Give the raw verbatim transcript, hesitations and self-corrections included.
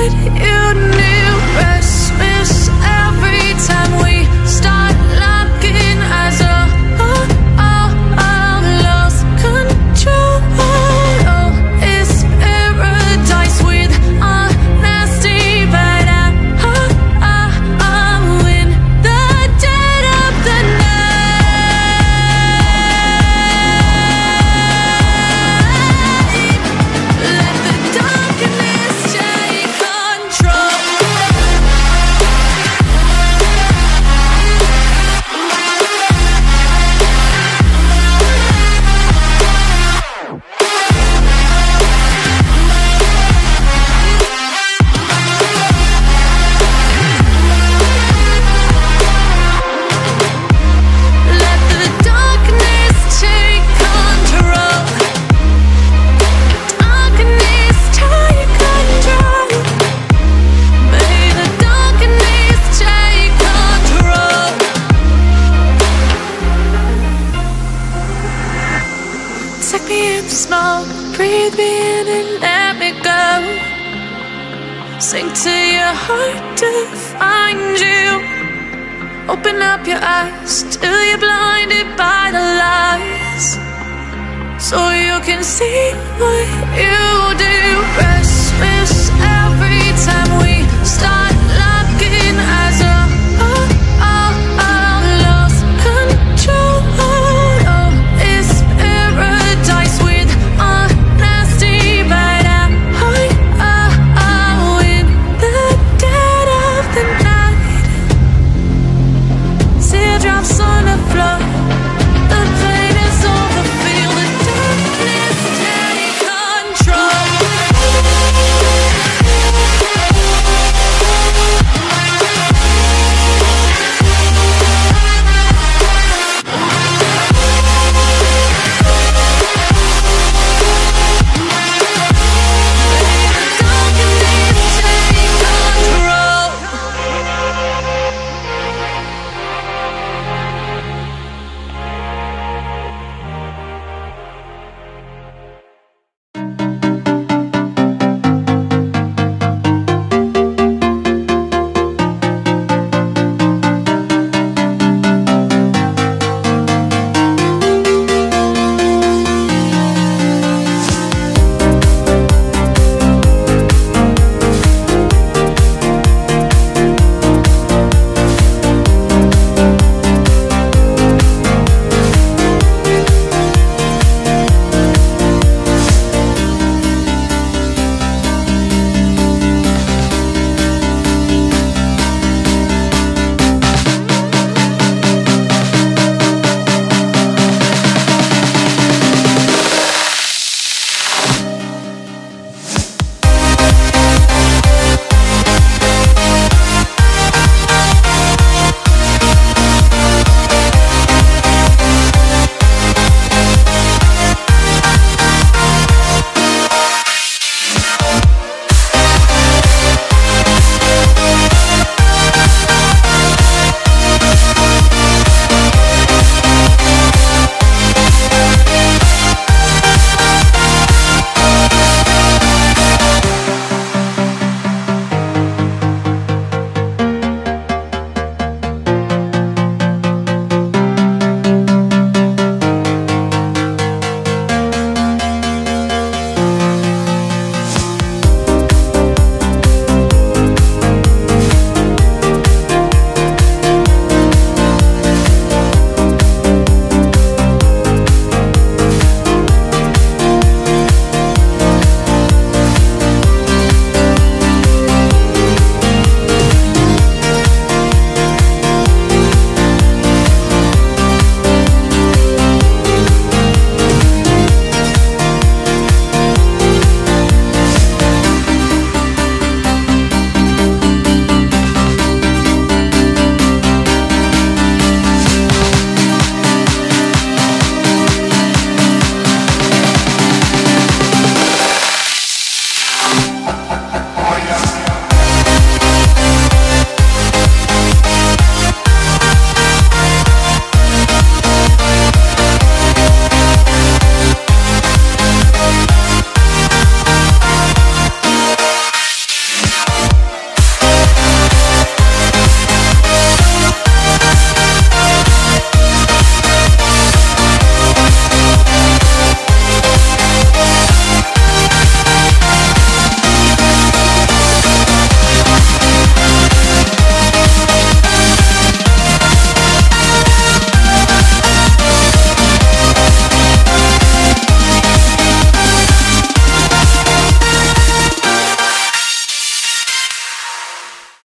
what you knew. Restless every time we start locking eyes. Oh, oh, oh, oh, lost control. Oh, it's paradise with honesty, but I, oh, oh, oh, in the dead of the night, let the darkness take control. Let the darkness take control. Darkness take control. May the darkness take control. Take me in the smoke, breathe me in and let me go. Sink to your heart to find you. Open up your eyes till you're blinded by the lies, so you can see what you do. Restless